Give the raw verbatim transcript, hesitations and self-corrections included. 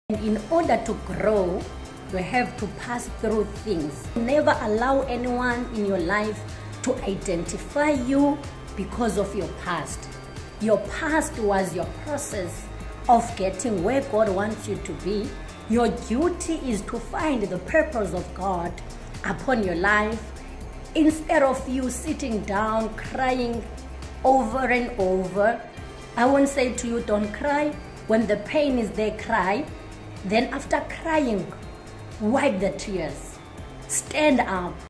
In order to grow, you have to pass through things. Never allow anyone in your life to identify you because of your past. Your past was your process of getting where God wants you to be. Your duty is to find the purpose of God upon your life instead of you sitting down crying over and over. I won't say to you, don't cry. When the pain is there, cry. Then after crying, wipe the tears. Stand up.